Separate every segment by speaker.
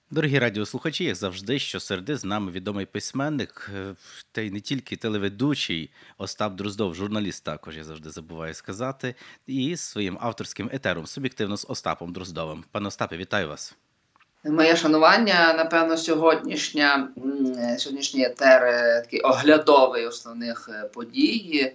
Speaker 1: Дорогі радіослухачі, як завжди, щосереди з нами відомий письменник, та й не тільки телеведучий Остап Дроздов, журналіст також, я завжди забуваю сказати, і з своїм авторським етером «Суб'єктивно» з Остапом Дроздовим. Пане Остапе, вітаю вас.
Speaker 2: Моє шанування, напевно, сьогоднішній етер такий оглядовий основних подій.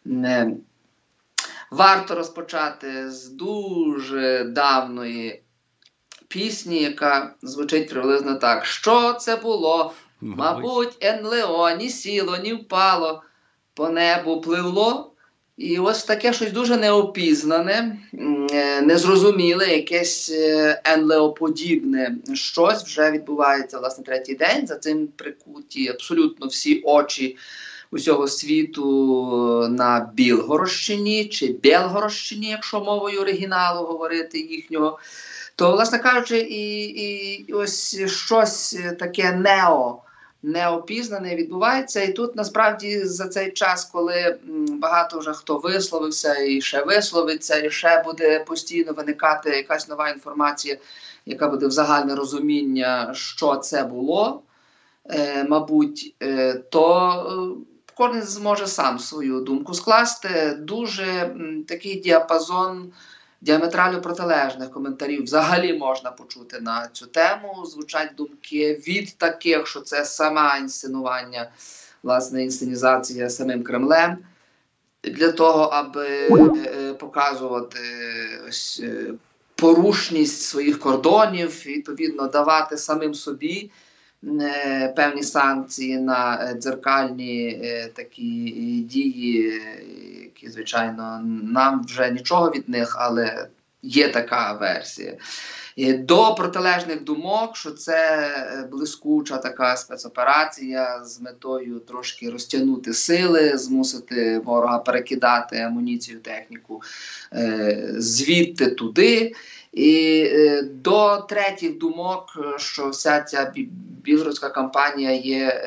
Speaker 2: Варто розпочати з дуже давної пісні, яка звучить приблизно так. Що це було? Мабуть, НЛО ні сіло, ні впало, по небу пливло. І ось таке щось дуже неопізнане, незрозуміле, якесь НЛО-подібне щось вже відбувається, власне, третій день. За цим прикуті абсолютно всі очі усього світу на Білгородщині чи Белгородщині, якщо мовою оригіналу говорити їхнього. То, власне кажучи, і ось щось таке неопізнане відбувається. І тут, насправді, за цей час, коли багато вже хто висловився, і ще висловиться, і ще буде постійно виникати якась нова інформація, яка буде в загальне розуміння, що це було, мабуть, то кожен зможе сам свою думку скласти. Дуже такий діапазон діаметрально протилежних коментарів взагалі можна почути на цю тему. Звучать думки від таких, що це сама інсценування, власне, інсценізація самим Кремлем, для того, аби показувати ось порушність своїх кордонів, відповідно, давати самим собі певні санкції на дзеркальні такі дії, які, звичайно, нам вже нічого від них, але є така версія. І до протилежних думок, що це блискуча така спецоперація з метою трошки розтягнути сили, змусити ворога перекидати амуніцію, техніку звідти туди. І до третіх думок, що вся ця білгородська кампанія є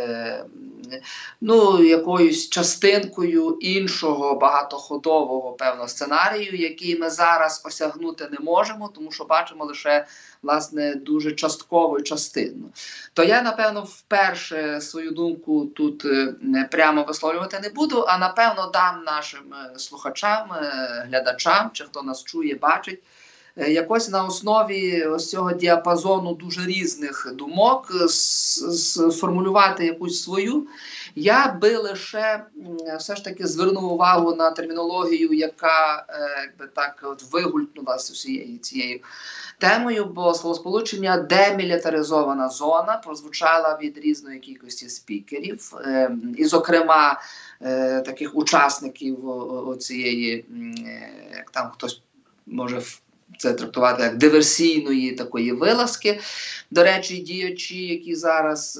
Speaker 2: якоюсь частинкою іншого багатоходового певного сценарію, який ми зараз осягнути не можемо, тому що бачимо лише, власне, дуже часткову частину. То я, напевно, вперше свою думку тут прямо висловлювати не буду, а, напевно, дам нашим слухачам, глядачам, чи хто нас чує, бачить, якось на основі ось цього діапазону дуже різних думок сформулювати якусь свою. Я би лише все ж таки звернув увагу на термінологію, яка вигулькнулася всією цією темою, бо словосполучення «демілітаризована зона» прозвучало від різної кількості спікерів, і, зокрема, таких учасників цієї, як там хтось може це трактувати як диверсійної такої вилазки. До речі, діячі, які зараз,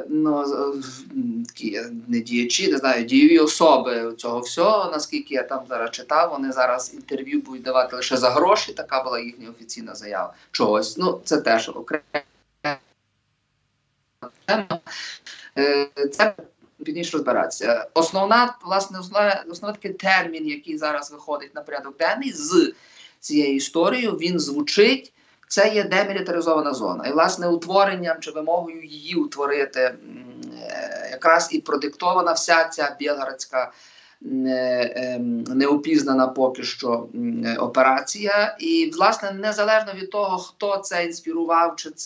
Speaker 2: не діячі, не знаю, дієві особи цього всього, наскільки я там зараз читав, вони зараз інтерв'ю будуть давати лише за гроші, така була їхня офіційна заява чогось. Це теж окрема тема. Це пізніше розбиратися. Основний такий термін, який зараз виходить на порядок денний з цією історією, він звучить, це є демілітаризована зона. І, власне, утворенням чи вимогою її утворити якраз і продиктована вся ця білгородська неопізнана поки що операція. І, власне, незалежно від того, хто це інспірував, чи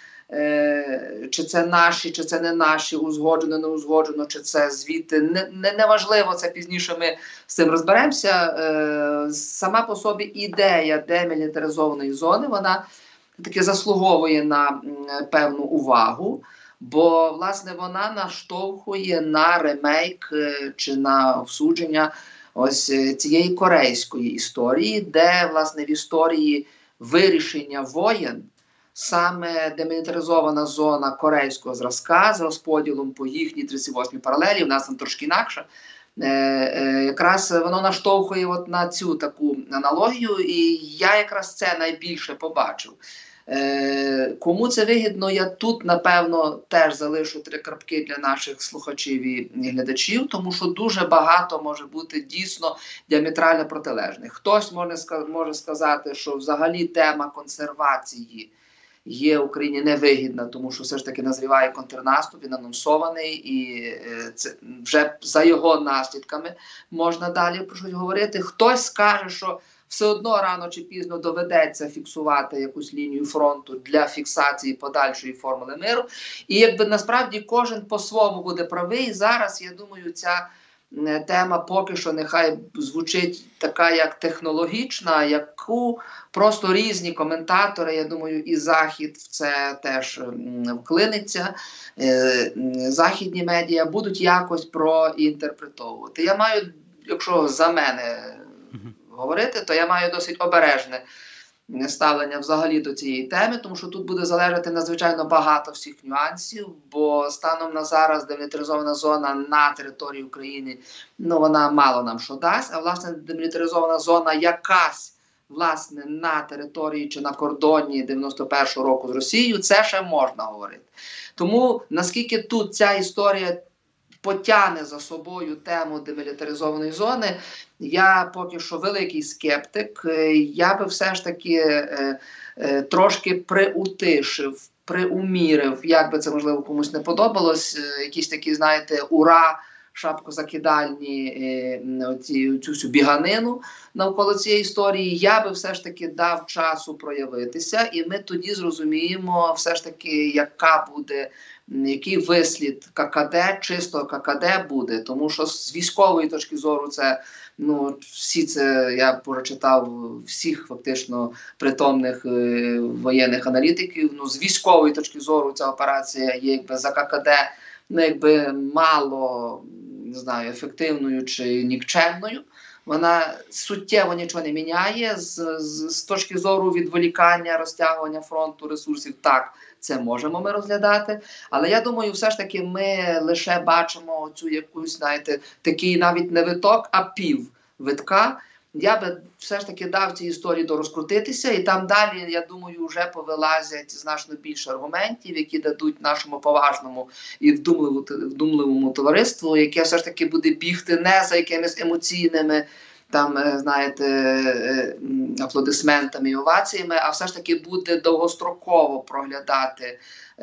Speaker 2: це наші, чи це не наші, узгоджено, не узгоджено, чи це звідти, неважливо, це пізніше ми з цим розберемося. Сама по собі ідея демілітаризованої зони, вона таки заслуговує на певну увагу, бо, власне, вона наштовхує на ремейк чи на всудження ось цієї корейської історії, де, власне, в історії вирішення воєн саме демілітаризована зона корейського зразка з розподілом по їхній 38-й паралелі, в нас там трошки інакше, якраз воно наштовхує на цю таку аналогію, і я якраз це найбільше побачив. Кому це вигідно, я тут, напевно, теж залишу 3 крапки для наших слухачів і глядачів, тому що дуже багато може бути дійсно діаметрально протилежних. Хтось може сказати, що взагалі тема консервації є Україні невигідна, тому що все ж таки назріває контрнаступ, він анонсований, і це вже за його наслідками можна далі про щось говорити. Хтось скаже, що все одно рано чи пізно доведеться фіксувати якусь лінію фронту для фіксації подальшої формули миру. І якби насправді кожен по-своєму буде правий. Зараз, я думаю, ця тема поки що нехай звучить така як технологічна, яку просто різні коментатори, я думаю, і Захід в це теж вклиниться, західні медіа будуть якось проінтерпретовувати. Я маю, якщо за мене говорити, то я маю досить обережне ставлення взагалі до цієї теми, тому що тут буде залежати надзвичайно багато всіх нюансів, бо станом на зараз демілітаризована зона на території України, ну вона мало нам що дасть, а власне демілітаризована зона якась, власне, на території чи на кордоні 91-го року з Росією, це ще можна говорити. Тому наскільки тут ця історія потягне за собою тему демілітаризованої зони, я поки що великий скептик. Я би все ж таки трошки приутишив, приумірив, як би це, можливо, комусь не подобалось, якісь такі, знаєте, ура, шапкозакидальні, цю всю біганину навколо цієї історії. Я би все ж таки дав часу проявитися, і ми тоді зрозуміємо все ж таки, яка буде, який вислід ККД, чистого ККД буде. Тому що з військової точки зору це, ну, всі це, я прочитав всіх фактично притомних воєнних аналітиків, ну, з військової точки зору ця операція є якби за ККД, ну, якби мало, не знаю, ефективною чи нікчемною. Вона суттєво нічого не міняє. З точки зору відволікання, розтягування фронту, ресурсів, так, це можемо ми розглядати. Але я думаю, все ж таки ми лише бачимо цю якусь, знаєте, такий навіть не виток, а пів витка. Я би все ж таки дав цій історії дорозкрутитися, і там далі, я думаю, вже повилазять значно більше аргументів, які дадуть нашому поважному і вдумливому товариству, яке все ж таки буде бігти не за якимись емоційними, там, знаєте, аплодисментами і оваціями, а все ж таки буде довгостроково проглядати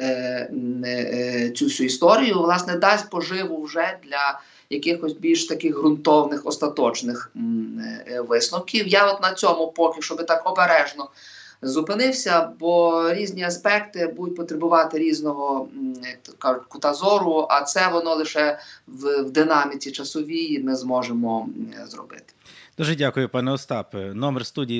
Speaker 2: цю всю історію, власне, дасть поживу вже для якихось більш таких ґрунтовних, остаточних висновків. Я от на цьому поки що би так обережно зупинився, бо різні аспекти будуть потребувати різного, як то кажуть, кута зору, а це воно лише в динаміці часовій ми зможемо зробити.
Speaker 1: Дуже дякую, пане Остапе. Номер студії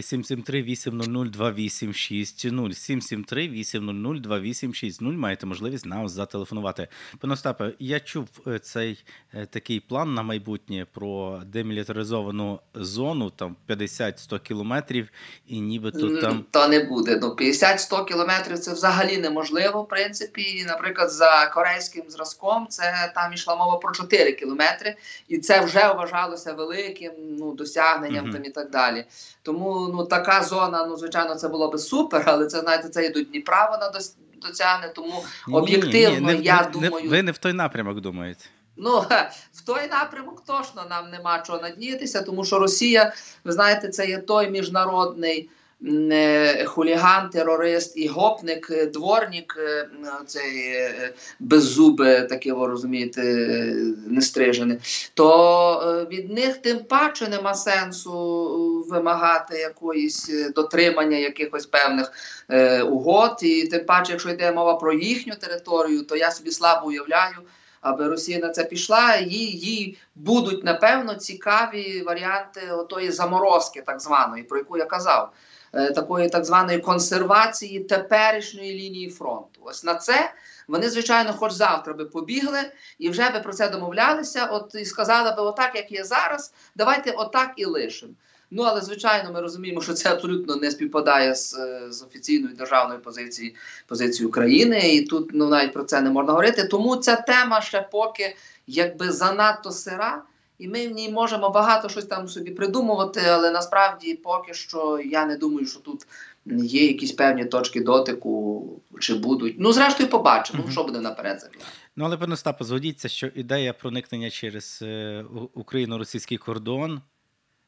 Speaker 1: 773-800-2860. 773-800-2860. Маєте можливість нам зателефонувати. Пане Остапе, я чув цей такий план на майбутнє про демілітаризовану зону, там 50-100 кілометрів, і нібито там...
Speaker 2: То не буде. Ну, 50-100 кілометрів це взагалі неможливо, в принципі. Наприклад, за корейським зразком це там йшла мова про 4 кілометри, і це вже вважалося великим, ну, досягненням там і так далі. Тому, ну, така зона, ну, звичайно, це було би супер, але це, знаєте, це і до Дніпра вона досягне, тому об'єктивно, я думаю...
Speaker 1: Ви не в той напрямок думаєте.
Speaker 2: Ну, в той напрямок точно нам нема чого надіятися, тому що Росія, ви знаєте, це є той міжнародний хуліган, терорист і гопник, дворник, цей беззубе, таке, ви розумієте, нестрижене, то від них тим паче нема сенсу вимагати якоїсь дотримання якихось певних угод, і тим паче, якщо йде мова про їхню територію, то я собі слабо уявляю, аби Росія на це пішла, їй будуть, напевно, цікаві варіанти отої заморозки, так званої, про яку я казав, такої так званої консервації теперішньої лінії фронту. Ось на це вони, звичайно, хоч завтра би побігли і вже би про це домовлялися, от і сказали би, отак, як є зараз, давайте отак і лишимо. Ну, але, звичайно, ми розуміємо, що це абсолютно не співпадає з офіційною державною позицією України, і тут, ну, навіть про це не можна говорити. Тому ця тема ще поки якби занадто сира, і ми в ній можемо багато щось там собі придумувати, але насправді поки що я не думаю, що тут є якісь певні точки дотику, чи будуть. Ну, зрештою, побачимо, що буде наперед заглядати.
Speaker 1: Ну, але, пане Остапе, згодіться, що ідея проникнення через Україно-російський кордон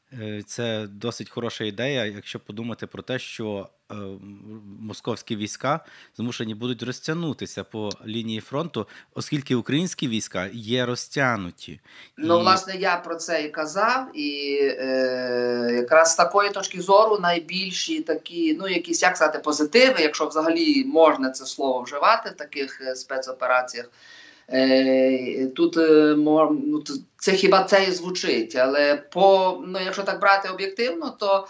Speaker 1: Це досить хороша ідея, якщо подумати про те, що московські війська змушені будуть розтягнутися по лінії фронту, оскільки українські війська є розтягнуті.
Speaker 2: Ну, власне, я про це і казав, і якраз з такої точки зору найбільші такі, ну, якісь, як сказати, позитиви, якщо взагалі можна це слово вживати в таких спецопераціях, тут це хіба це і звучить, але якщо так брати об'єктивно, то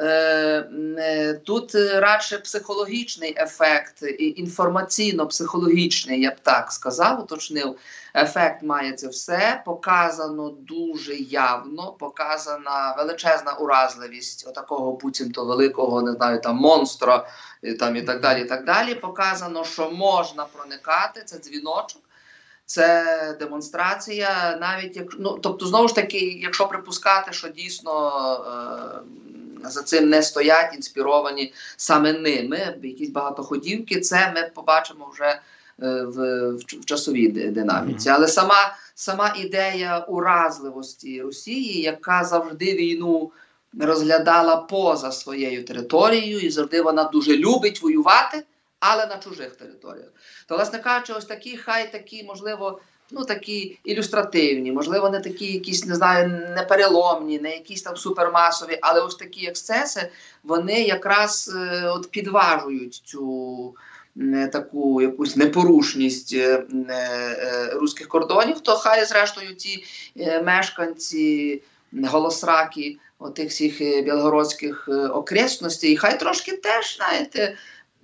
Speaker 2: тут радше психологічний ефект, інформаційно-психологічний, я б так сказав, уточнив, ефект має це все, показано дуже явно, показана величезна уразливість отакого буцімто великого, не знаю, там монстра, там, і так далі, і так далі. Показано, що можна проникати, це дзвіночок. Це демонстрація, навіть тобто, знову ж таки, якщо припускати, що дійсно за цим не стоять інспіровані саме ними, якісь багатоходівки, це ми побачимо вже в часовій динаміці. Але сама ідея уразливості Росії, яка завжди війну розглядала поза своєю територією, і завжди вона дуже любить воювати, але на чужих територіях. То, власне кажучи, ось такі, хай такі, можливо, такі ілюстративні, можливо, не такі якісь, не знаю, не переломні, не якісь там супермасові, але ось такі ексцеси, вони якраз підважують цю таку якусь непорушність руських кордонів, то хай, зрештою, ці мешканці, голосраки отих всіх білгородських окресностей, хай трошки теж, знаєте,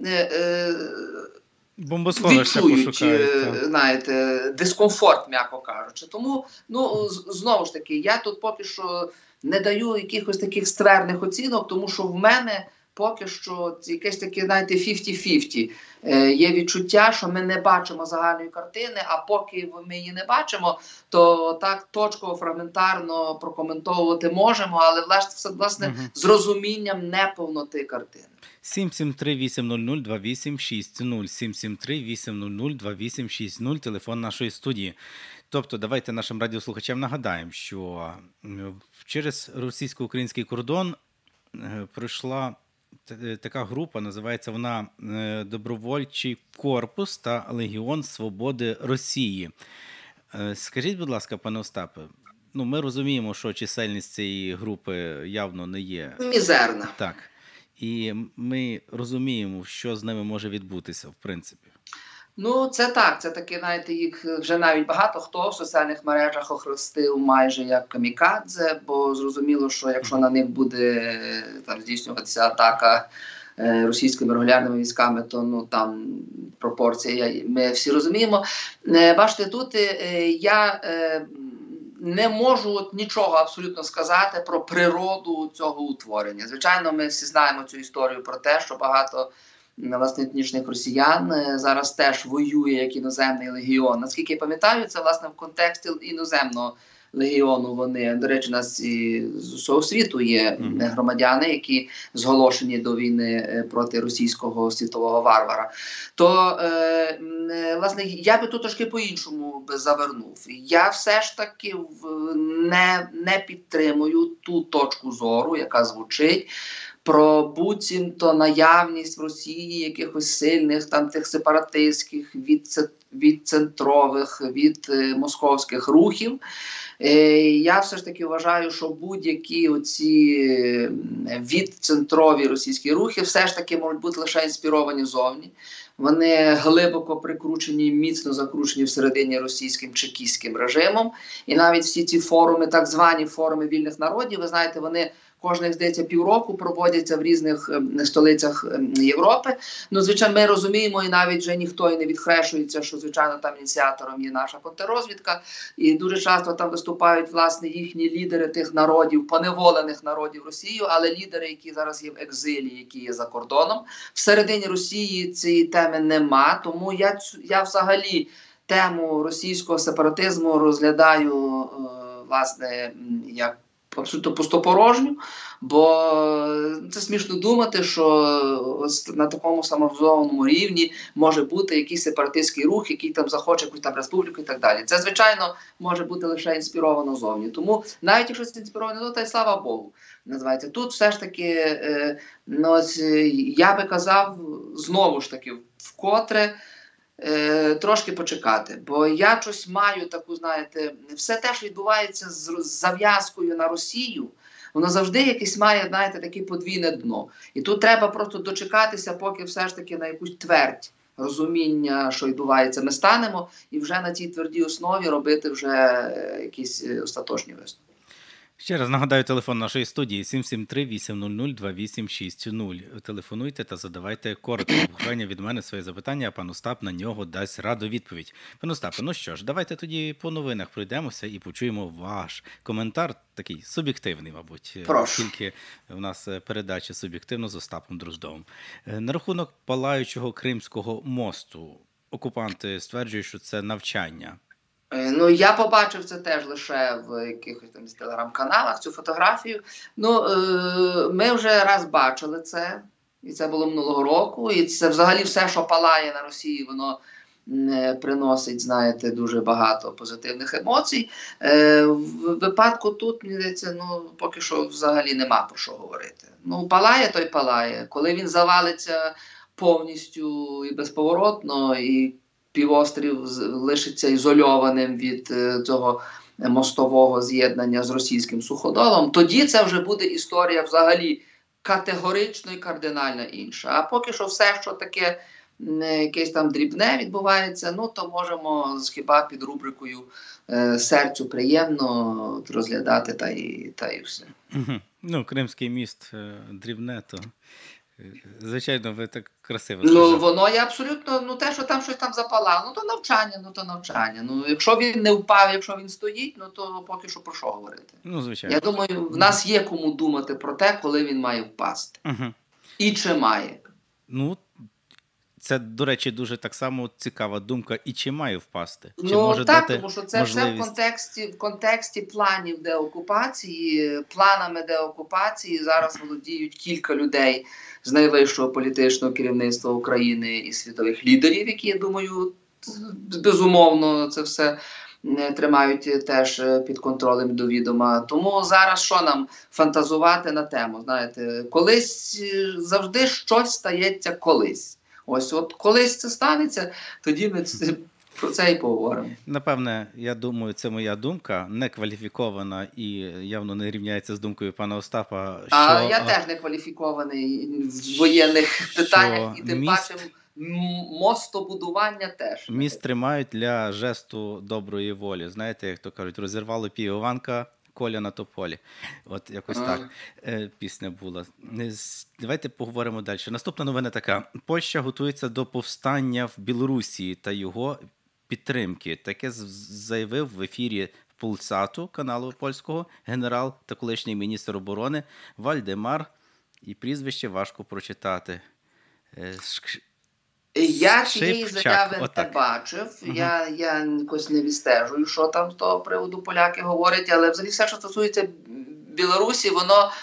Speaker 2: відчують, знаєте, дискомфорт, м'яко кажучи. Тому, знову ж таки, я тут поки що не даю якихось таких ствердних оцінок, тому що в мене поки що якесь таке, знаєте, 50-50. Є відчуття, що ми не бачимо загальної картини, а поки ми її не бачимо, то так точково, фрагментарно прокоментовувати можемо, але, власне, з розумінням неповноти картини.
Speaker 1: 773-800-2860, 773-800-2860, телефон нашої студії. Тобто, давайте нашим радіослухачам нагадаємо, що через російсько-український кордон пройшла така група, називається вона «Добровольчий корпус та Легіон Свободи Росії». Скажіть, будь ласка, пане Остапе, ми розуміємо, що чисельність цієї групи явно не є
Speaker 2: мізерна.
Speaker 1: Так. І ми розуміємо, що з ними може відбутися, в принципі.
Speaker 2: Це так, це таки, знаєте, їх вже навіть багато хто в соціальних мережах охрестив майже як камікадзе, бо зрозуміло, що якщо на них буде там здійснюватися атака російськими регулярними військами, то там пропорція, ми всі розуміємо. Бачите, тут я не можу нічого абсолютно сказати про природу цього утворення. Звичайно, ми всі знаємо цю історію про те, що багато власне етнічних росіян зараз теж воює як іноземний легіон. Наскільки я пам'ятаю, це власне в контексті іноземного легіону вони, до речі, у нас і з усього світу є громадяни, які зголошені до війни проти російського світового варвара. То, власне, я би тут трошки по-іншому завернув. Я все ж таки не підтримую ту точку зору, яка звучить, про наявність в Росії якихось сильних там тих сепаратистських, відцентрових, від московських рухів. Я все ж таки вважаю, що будь-які оці відцентрові російські рухи все ж таки можуть бути лише інспіровані зовні. Вони глибоко прикручені, міцно закручені всередині російським чекістським режимом. І навіть всі ці форуми, так звані форуми вільних народів, ви знаєте, вони кожних, здається, півроку проводяться в різних столицях Європи. Звичайно, ми розуміємо, і навіть вже ніхто і не відхрещується, що, звичайно, там ініціатором є наша контррозвідка. І дуже часто там виступають, власне, їхні лідери тих народів, поневолених народів Росії, але лідери, які зараз є в екзилі, які є за кордоном. Всередині Росії цієї теми нема, тому я взагалі тему російського сепаратизму розглядаю, власне, як абсолютно пустопорожню, бо це смішно думати, що на такому самоврядованому рівні може бути якийсь сепаратистський рух, який там захоче якусь там республіку і так далі. Це, звичайно, може бути лише інспіровано зовні. Тому навіть якщо це інспіровано, то та й слава Богу, називається. Тут все ж таки, я би казав, знову ж таки, вкотре, трошки почекати. Бо я щось маю таку, знаєте, все те, що відбувається з зав'язкою на Росію, воно завжди якесь має, знаєте, таке подвійне дно. І тут треба просто дочекатися, поки все ж таки на якусь твердь розуміння, що відбувається, ми станемо, і вже на цій твердій основі робити вже якісь остаточні висновки.
Speaker 1: Ще раз нагадаю, телефон нашої студії 773-800-2860. Телефонуйте та задавайте коротко буквально від мене своє запитання, а пан Остап на нього дасть раду відповідь. Пан Остапе, ну що ж, давайте тоді по новинах пройдемося і почуємо ваш коментар, такий суб'єктивний, мабуть, оскільки в нас передача суб'єктивно з Остапом Дроздовим. На рахунок палаючого Кримського мосту окупанти стверджують, що це навчання.
Speaker 2: Ну, я побачив це теж лише в якихось там телеграм-каналах, цю фотографію. Ну, ми вже раз бачили це, і це було минулого року, і це взагалі все, що палає на Росії, воно приносить, знаєте, дуже багато позитивних емоцій. В випадку тут, мені здається, ну, поки що взагалі нема про що говорити. Ну, палає, то й палає. Коли він завалиться повністю і безповоротно, і півострів лишиться ізольованим від цього мостового з'єднання з російським суходолом, тоді це вже буде історія взагалі категорично і кардинально інша. А поки що все, що таке якесь там дрібне відбувається, ну то можемо хіба під рубрикою «Серцю приємно» розглядати та і все.
Speaker 1: Ну, Кримський міст дрібне, то... Звичайно, ви так красиво сказали.
Speaker 2: Ну, воно є абсолютно, ну те, що там щось там запалало, ну то навчання. Ну, якщо він не впав, якщо він стоїть, ну то поки що про що говорити.
Speaker 1: Ну, звичайно.
Speaker 2: Я думаю, в нас є кому думати про те, коли він має впасти. І чи має.
Speaker 1: Ну, це, до речі, дуже так само цікава думка. І чи має впасти? Чи
Speaker 2: Ну,
Speaker 1: може
Speaker 2: так,
Speaker 1: дати
Speaker 2: тому що це
Speaker 1: можливість...
Speaker 2: все в контексті планів деокупації. Планами деокупації зараз володіють кілька людей з найвищого політичного керівництва України і світових лідерів, які, я думаю, безумовно це все тримають теж під контролем до відома. Тому зараз що нам фантазувати на тему? Знаєте, колись завжди щось стається колись. Ось от колись це станеться, тоді ми про це і поговоримо.
Speaker 1: Напевне, я думаю, це моя думка, не кваліфікована і явно не рівняється з думкою пана Остапа.
Speaker 2: Що... я теж не кваліфікований в воєнних питаннях, і тим паче мостобудування теж.
Speaker 1: Міст тримають для жесту доброї волі. Знаєте, як то кажуть, розірвало пів Іванка, Коля на тополі. От якось так пісня була. Давайте поговоримо далі. Наступна новина така. Польща готується до повстання в Білорусі та його підтримки. Таке заявив в ефірі Пулсату, каналу польського, генерал та колишній міністр оборони Вальдемар. І прізвище важко прочитати.
Speaker 2: Я цієї заяви не бачив, я якось не відстежую, що там з того приводу поляки говорять, але взагалі все, що стосується Білорусі, воно,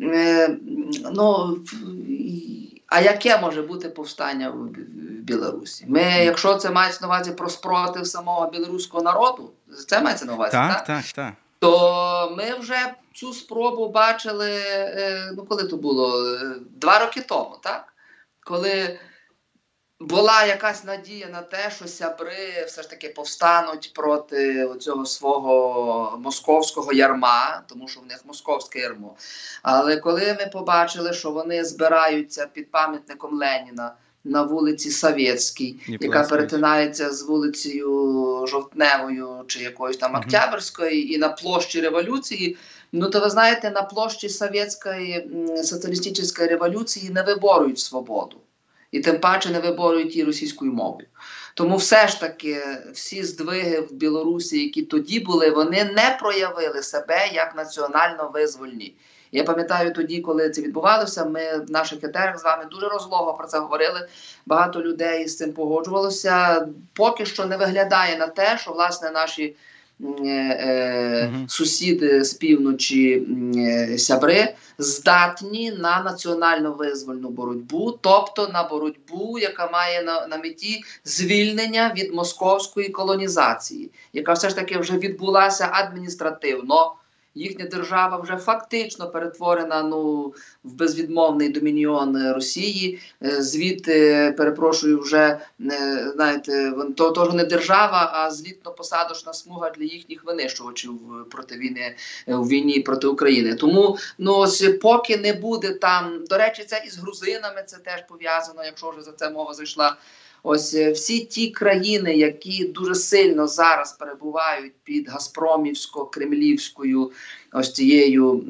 Speaker 2: а яке може бути повстання в Білорусі? Якщо це мається на увазі про спротив самого білоруського народу, це мається на увазі,
Speaker 1: так?
Speaker 2: То ми вже цю спробу бачили, коли то було? 2 роки тому, так? Коли була якась надія на те, що сябри все ж таки повстануть проти цього свого московського ярма, тому що в них московське ярмо. Але коли ми побачили, що вони збираються під пам'ятником Леніна на вулиці Советській, яка перетинається з вулицею Жовтневою чи якоюсь там Октябрьської, і на площі Революції, ну то ви знаєте, на площі Советської соціалістичної революції не виборюють свободу. І тим паче не виборюють її російською мовою. Тому все ж таки всі здвиги в Білорусі, які тоді були, вони не проявили себе як національно-визвольні. Я пам'ятаю тоді, коли це відбувалося, ми в наших етерах з вами дуже розлого про це говорили, багато людей з цим погоджувалося. Поки що не виглядає на те, що, власне, наші сусіди з півночі, сябри, здатні на національно-визвольну боротьбу, тобто на боротьбу, яка має на меті звільнення від московської колонізації, яка все ж таки вже відбулася адміністративно. Їхня держава вже фактично перетворена в безвідмовний домініон Росії. Звідти, перепрошую, вже, знаєте, то вже не держава, а злітно-посадочна смуга для їхніх винищувачів проти війни, у війні проти України. Тому ось поки не буде там, до речі, це і з грузинами це теж пов'язано, якщо вже за це мова зайшла. Ось всі ті країни, які дуже сильно зараз перебувають під газпромівсько-кремлівською ось цією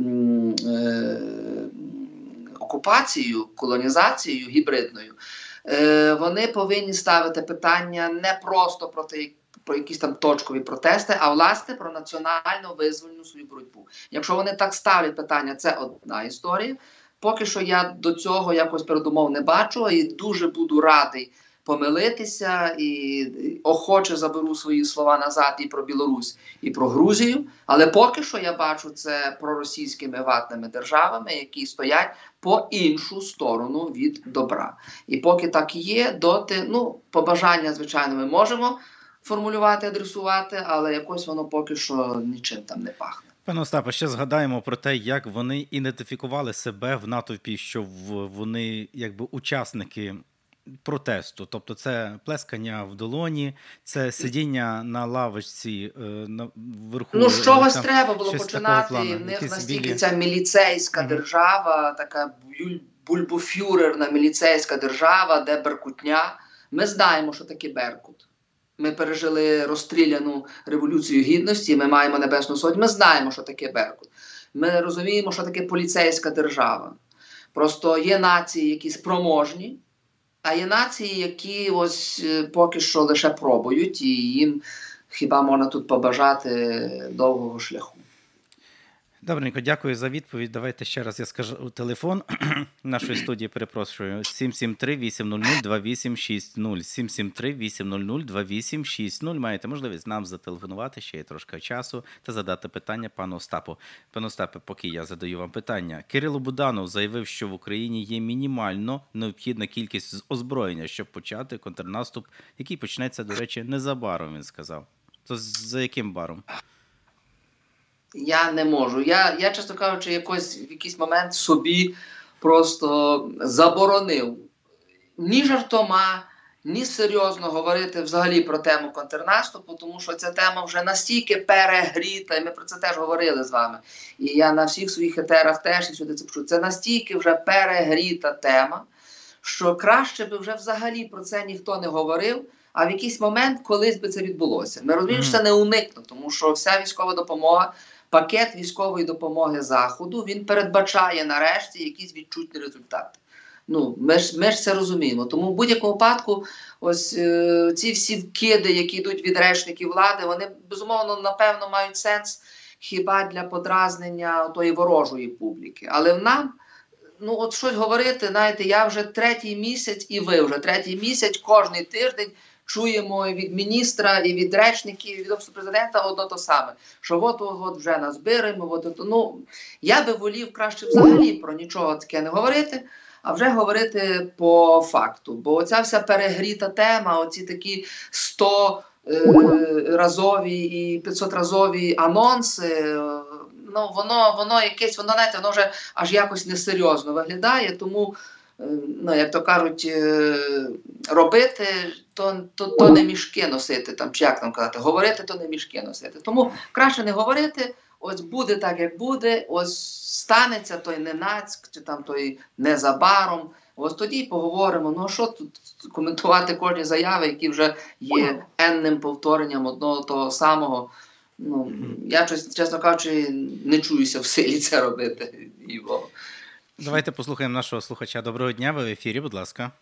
Speaker 2: окупацією, колонізацією гібридною, вони повинні ставити питання не просто про якісь там точкові протести, а власне про національно-визвольну свою боротьбу. Якщо вони так ставлять питання, це одна історія. Поки що я до цього якось передумов не бачу і дуже буду радий помилитися і охоче заберу свої слова назад і про Білорусь, і про Грузію. Але поки що я бачу це проросійськими ватними державами, які стоять по іншу сторону від добра. І поки так є, доти, побажання, звичайно, ми можемо формулювати, адресувати, але якось воно поки що нічим там не пахне.
Speaker 1: Пане Остапе, ще згадаємо про те, як вони ідентифікували себе в натовпі, що вони якби учасники протесту. Тобто це плескання в долоні, це сидіння на лавочці вверху.
Speaker 2: З чогось треба було починати. В них настільки ця міліцейська держава, така бульбофюрерна міліцейська держава, де беркутня. Ми знаємо, що таке Беркут. Ми пережили розстріляну Революцію Гідності, ми маємо Небесну Сотню, ми знаємо, що таке Беркут. Ми розуміємо, що таке поліцейська держава. Просто є нації, які спроможні, а є нації, які ось поки що лише пробують, і їм хіба можна тут побажати довгого шляху.
Speaker 1: Добренько, дякую за відповідь. Давайте ще раз я скажу телефон нашої студії, перепрошую, 773-800-2860, 773-800-2860. Маєте можливість нам зателефонувати, ще є трошки часу, та задати питання пану Остапу. Пане Остапе, поки я задаю вам питання. Кирило Буданов заявив, що в Україні є мінімально необхідна кількість озброєння, щоб почати контрнаступ, який почнеться, до речі, незабаром, він сказав. То за яким баром?
Speaker 2: Я не можу. Я, чесно кажучи, в якийсь момент собі просто заборонив ні жартома, ні серйозно говорити взагалі про тему контрнаступу, тому що ця тема вже настільки перегріта, і ми про це теж говорили з вами. І я на всіх своїх етерах теж і сюди це почув. Це настільки вже перегріта тема, що краще би вже взагалі про це ніхто не говорив, а в якийсь момент колись би це відбулося. Ми розуміємо, що це не уникно, тому що вся військова допомога, пакет військової допомоги Заходу, він передбачає нарешті якісь відчутні результати. Ми ж це розуміємо. Тому в будь-якому випадку ось ці всі вкиди, які йдуть від речників влади, вони, безумовно, напевно, мають сенс хіба для подразнення тої ворожої публіки. Але нам, от щось говорити, знаєте, я вже третій місяць, і ви вже третій місяць, кожний тиждень чуємо від міністра, і від речників, і від Офісу Президента одно то саме, що от вже назбираємо, я би волів краще взагалі про нічого таке не говорити, а вже говорити по факту. Бо оця вся перегріта тема, оці такі 100-разові і 500-разові анонси, воно якесь, знаєте, воно вже аж якось несерйозно виглядає, тому як то кажуть, робити, то не мішки носити, чи як там казати, говорити, то не мішки носити. Тому краще не говорити, ось буде так, як буде, ось станеться той ненацьк, чи там той незабаром, ось тоді й поговоримо. Що тут коментувати кожні заяви, які вже є енним повторенням одного того самого. Я, чесно кажучи, не чуюся в силі це робити.
Speaker 1: Давайте послухаємо нашого слухача. Доброго дня, ви в ефірі, будь ласка.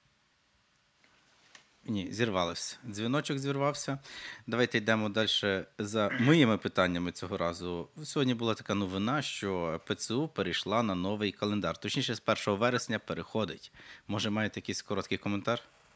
Speaker 1: Ні, зірвалося. Дзвіночок зірвався. Давайте йдемо далі за моїми питаннями цього разу. Сьогодні була така новина, що ПЦУ перейшла на новий календар. Точніше, з 1 вересня переходить. Може, маєте якийсь короткий коментар?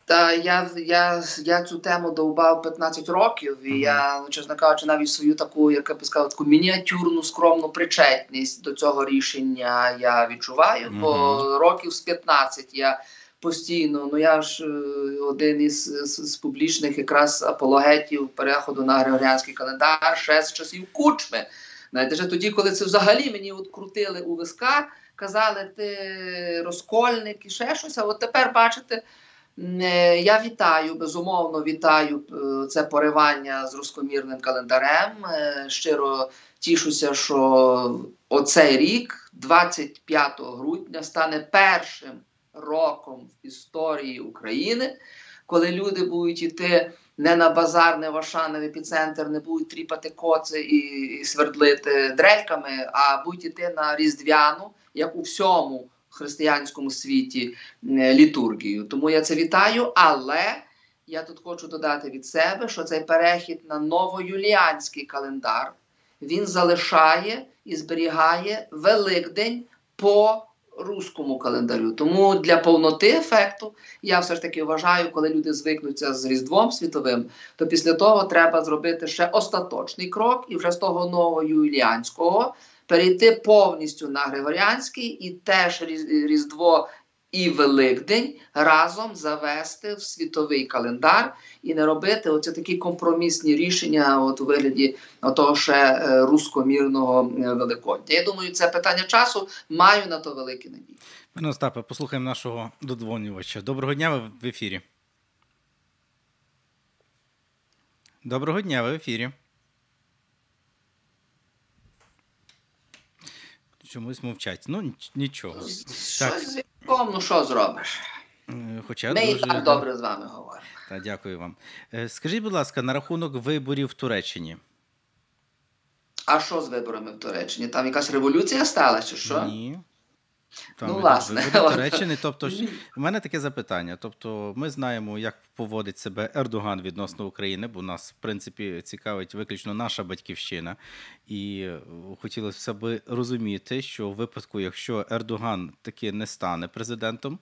Speaker 2: Та я цю тему довбав 15 років, і я, чесно кажучи, навіть свою таку, як би сказав, таку мініатюрну, скромну причетність до цього рішення я відчуваю, бо років з 15 я постійно, я ж один із публічних якраз апологетів переходу на григоріанський календар ще з часів Кучми. Знаєте, вже тоді, коли це взагалі мені от крутили у виска, казали, ти розкольник і ще щось, а от тепер, бачите, я вітаю, безумовно вітаю це поривання з рускомірним календарем. Щиро тішуся, що оцей рік, 25 грудня, стане першим роком в історії України, коли люди будуть йти не на базар, не в Ашан, не в епіцентр, не будуть тріпати коци і свердлити дрельками, а будуть йти на різдвяну, як у всьому християнському світі, літургію. Тому я це вітаю, але я тут хочу додати від себе, що цей перехід на новоюліанський календар, він залишає і зберігає Великдень по руському календарю. Тому для повноти ефекту я все ж таки вважаю, коли люди звикнуться з Різдвом світовим, то після того треба зробити ще остаточний крок і вже з того новоюліанського перейти повністю на григоріанський і теж Різдво і Великдень разом завести в світовий календар і не робити оці такі компромісні рішення от у вигляді того ще рускомірного Великодня. Я думаю, це питання часу, маю на то великі надії.
Speaker 1: Пане Остапе, послухаємо нашого додзвонювача. Доброго дня, ви в ефірі. Доброго дня, ви в ефірі. Чомусь мовчать. Ну, нічого.
Speaker 2: Щось ну що зробиш?
Speaker 1: Хоча
Speaker 2: ми і так добре з вами говоримо.
Speaker 1: Так, дякую вам. Скажіть, будь ласка, на рахунок виборів в Туреччині.
Speaker 2: А що з виборами в Туреччині? Там якась революція сталася, чи що?
Speaker 1: Ні. Там
Speaker 2: власне.
Speaker 1: Вибори в Туреччині. Тобто, у мене таке запитання. Тобто, ми знаємо, як поводить себе Ердоган відносно України, бо нас, в принципі, цікавить виключно наша батьківщина. І хотілося б розуміти, що в випадку, якщо Ердоган таки не стане президентом,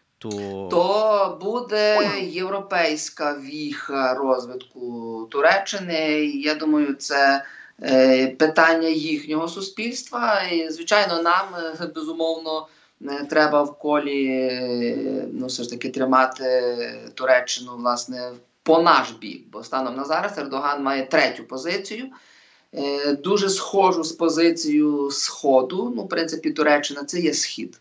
Speaker 1: то
Speaker 2: буде європейська віха розвитку Туреччини. Я думаю, це питання їхнього суспільства. І, звичайно, нам, безумовно, треба в колі все ж таки тримати Туреччину, власне, по наш бік. Бо станом на зараз Ердоган має третю позицію, дуже схожу з позицією Сходу. В принципі, Туреччина – це є Схід.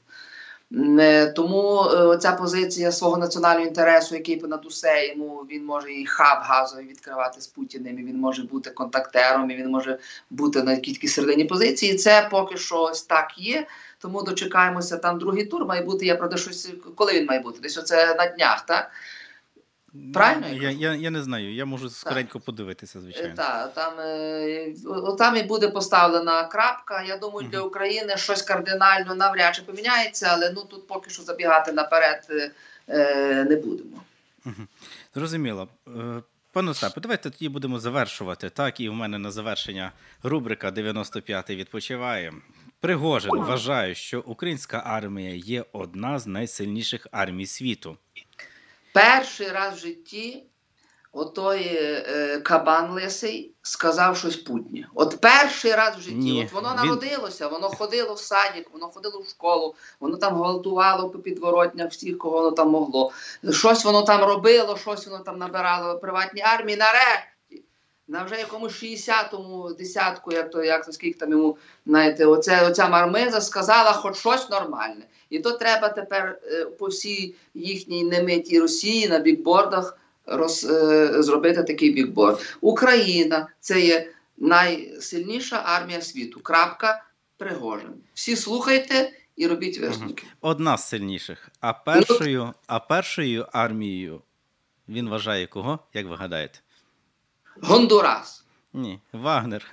Speaker 2: Тому ця позиція свого національного інтересу, який понад усе, він може і хаб газовий відкривати з Путіним, і він може бути контактером, і він може бути на якійсь середині позиції. Це поки що ось так є, тому дочекаємося, там другий тур має бути, я правда щось, коли він має бути? Десь оце на днях, так? Правильно?
Speaker 1: Я не знаю, я можу скоренько подивитися, звичайно.
Speaker 2: Так, там і буде поставлена крапка. Я думаю, для України щось кардинально навряд чи поміняється, але тут поки що забігати наперед не будемо.
Speaker 1: Зрозуміло. Пане Остапе, давайте тоді будемо завершувати. Так, і в мене на завершення рубрика «95-й відпочиває». Пригожин вважає, що українська армія є одна з найсильніших армій світу.
Speaker 2: Перший раз в житті отой кабан лисий сказав щось путнє. От перший раз в житті.
Speaker 1: Ні,
Speaker 2: от воно народилося, воно ходило в садик, воно ходило в школу, воно там гвалтувало по підворотнях всіх, кого воно там могло. Щось воно там робило, щось воно там набирало в приватній армії. Нарешті, на вже якомусь 60-му десятку, як то скільки там йому, знаєте, оця мармиза сказала хоч щось нормальне. І то треба тепер по всій їхній немитій Росії на бікбордах зробити такий бікборд. Україна – це є найсильніша армія світу. Крапка, Пригожин. Всі слухайте і робіть висновки.
Speaker 1: Одна з сильніших. А першою армією він вважає кого, як ви гадаєте?
Speaker 2: Гондурас.
Speaker 1: Ні, Вагнер.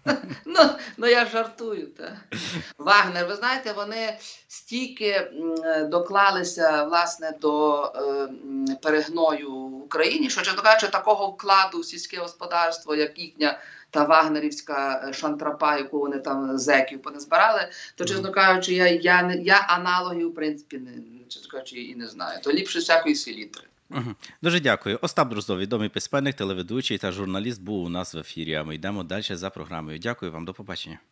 Speaker 2: Я жартую. Вагнер, ви знаєте, вони стільки доклалися, власне, до перегною в Україні, що, чесно кажучи, такого вкладу в сільське господарство, як їхня та вагнерівська шантрапа, яку вони там зеків понезбирали, то, чесно кажучи, я аналогів, в принципі, чесно кажучи, і не знаю. То ліпше всякої селітри.
Speaker 1: Дуже дякую. Остап Дроздов, відомий письменник, телеведучий та журналіст, був у нас в ефірі, а ми йдемо далі за програмою. Дякую вам, до побачення.